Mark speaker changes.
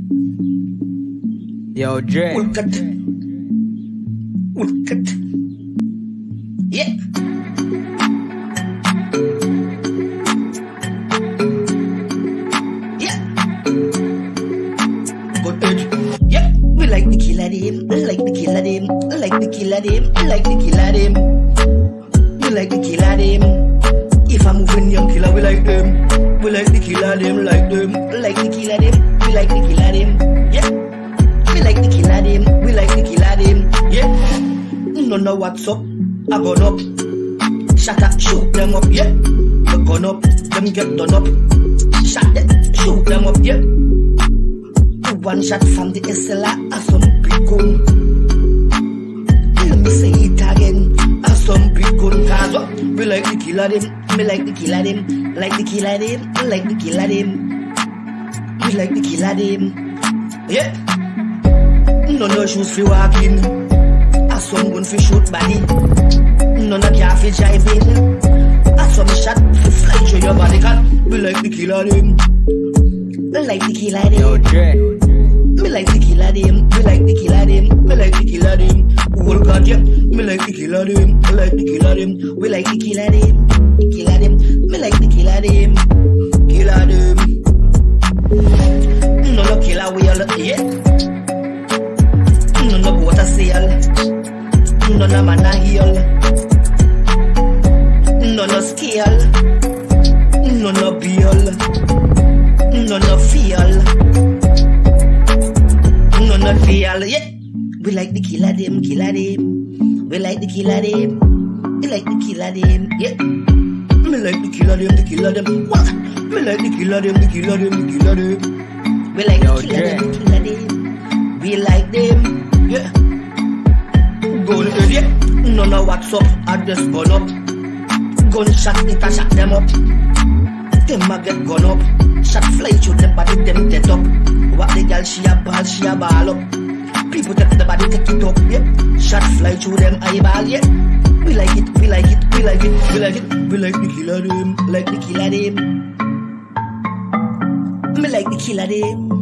Speaker 1: Yo, Dre.
Speaker 2: Woolcut. Yeah. Yeah. Good edge. Yeah. We like the killer them. I like the killer them. I like the killer them. I like the killer them. We like the killer them. If I'm moving young killer, we like them. We like the killer them, like them. I like the killer them. We like the killer them. Yeah. We like the killer them. We like the killer them. Yeah. No know what's up. I gone up. Shut up, shoot them up, yeah. We gone up, them get done up. Shot them, shoot them up, yeah. One shot from the SLR, some big gun. Let me say it again, some big gun. Cause up, we like the killer them. Me like the killer them. Like the killer them. I like the killer them. We like the killer them. Yeah. No shoes for walking. Someone fi shoot body. None of ya fi driving. Some shot fi fly through your body. Cause we like the killer them. We like the killer them.
Speaker 1: Yo, Dre.
Speaker 2: Me like the killer them. We like the killer them. Me like the killer them. Oh God, yeah. Me like the killer them. We like the killer them. We like the killer them. Killer them. Me like the killer them. Killer them. No killer whale, yeah. No water sail. No man a heel. No scale. No beal. No feel. No feel. Yeah. We like the killer them, killer them. We like the killer them. We like the killer them. Yeah. Me like the killer them, the killer them. What? Me like the killer them, the killer them, the killer them. We like the killer them, the killer them. We like them. Yeah. Gun head, yeah. No know what's up, I just gun up. Gunshot, it a shot them up. Them a get gun up. Shot fly through them body, them dead up. What the girl, she a ball up. People take the body, take it up, yeah. Shot fly through them eyeball, yeah. We like it, we like it, we like it, we like it. We like the killer them, like the killer them. Me like the killer them.